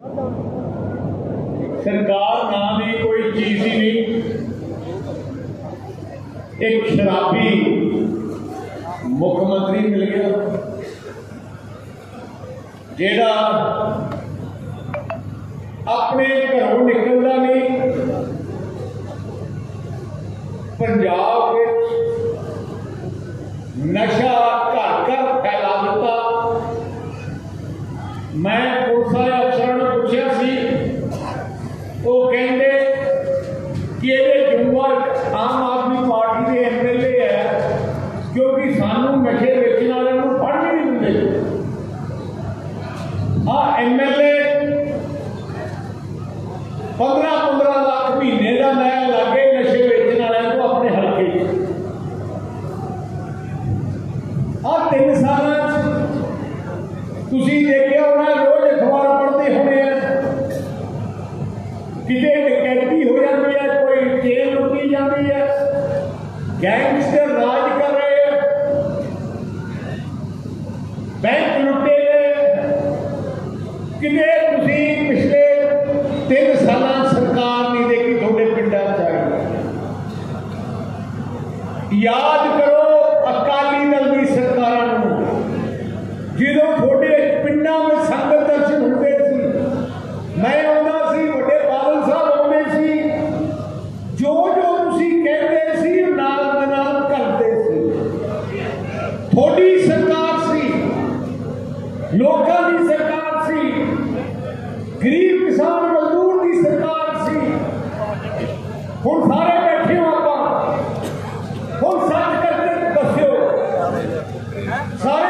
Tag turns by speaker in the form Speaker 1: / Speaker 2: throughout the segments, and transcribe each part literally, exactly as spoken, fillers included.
Speaker 1: सरकार नाम की कोई चीज ही नहीं। एक शराबी मुख्यमंत्री मिल गया जेड़ा अपने घरों निकलता नहीं। पंजाब नशा घर घर फैला दिता। मैं पुलिस वाले अफसर ने पूछा सी, वो कहते कि ये जुम्मर आम आदमी पार्टी के एम एल ए है, क्योंकि सानू नशे बेचने वाले पढ़ नहीं देंगे। हाँ, एम एल ए पंद्रह पंद्रह लाख महीने का लै लागे नशे बेचने वाले को अपने हल्के। हाँ, तीन साल तुसी देखिया होना, रोज अखबार पढ़ते होने किते डकैती हो जाती है, कोई जेल लुटी जाती है, गैंगस्टर राज कर रहे हैं, बैंक लुटे गए। किते तुसी पिछले तीन साल सरकार नहीं देखी थोड़े पिंडा चाहिए। याद करो अकाली दल की सरकार जो थोड़े पिंडा में संगत दर्शन होते सी, मैं आउंदा सी, बड़े बादल साहब आउंदे सी, जो जो तुसी कहते सी नाल दे नाल करते सी। थोड़ी सरकार सी, लोकां दी सरकार सी, गरीब किसान मजदूर की सरकार सी। हुण सारे बैठे हो आपां, हुण सच करके दस्यो, सारे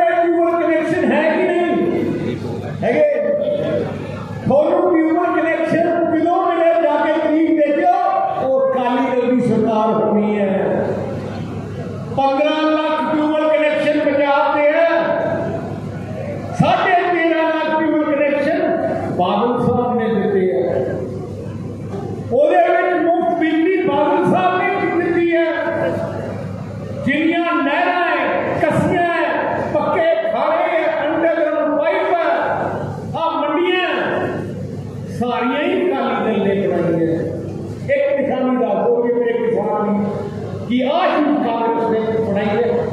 Speaker 1: पंद्रह लाख ट्यूबल कनेक्शन पंजाब के है, साढ़े तेरह लाख ट्यूबल कनेक्शन बादल साहब ने दिते है। ਉਹਦੇ ਵਿੱਚ ਮੁਫਤ ਬਿਜਲੀ ਬਾਦਲ ਸਾਹਿਬ ਨੇ ਦਿੱਤੀ ਹੈ। ਜਿੰਨੀਆਂ ਨਹਿਰਾਂ ਹੈ, ਕਸੀਆਂ ਹੈ, ਪੱਕੇ ਖਾੜੇ ਹੈ, ਅੰਡਰਗਰਾਉਂਡ ਪਾਈਪ ਹੈ, ਆ ਮੰਡੀਆਂ ਸਾਰੀਆਂ ਹੀ ਅਕਾਲੀ ਦਲ ਨੇ ਬਣਾਈਆਂ। ਇੱਕ ਨਿਸ਼ਾਨੀ ਦੱਸ ਦਿਓ ਕਿ ਮੇਰੇ ਕਿਸਾਨ कि आज कांग्रेस ने बनाई है।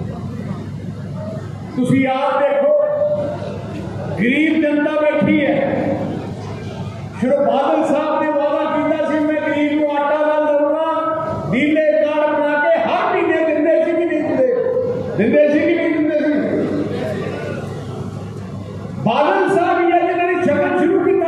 Speaker 1: तुसी आप देखो, गरीब जनता बैठी है। सिर्फ बादल साहब ने वादा किया सी, मैं गरीब को आटा दाल दूंगा, नीले कार्ड बना के हर महीने दिंदे सी कि नहीं दिंदे, दिंदे सी कि नहीं दिंदे सी। बादल साहब ये जिन्होंने शगन शुरू किया